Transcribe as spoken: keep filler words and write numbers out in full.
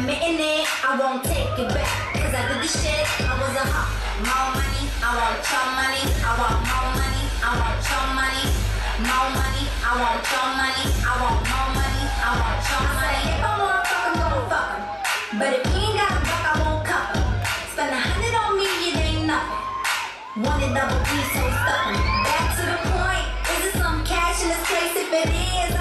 admitting it, I won't take it back. Cause after this shit, I was a hawk. More money, I want your money. I want more money, I want your money. More money, I want your money. I want more money, I want your money. If I want fuck, I'm gon' fuck 'em. But if you ain't got a buck, I won't cuff 'em. Spend a hundred on me, it ain't nothing. Wanted double D, so stuck 'em. Back to the point, is it some cash in this place? If it is,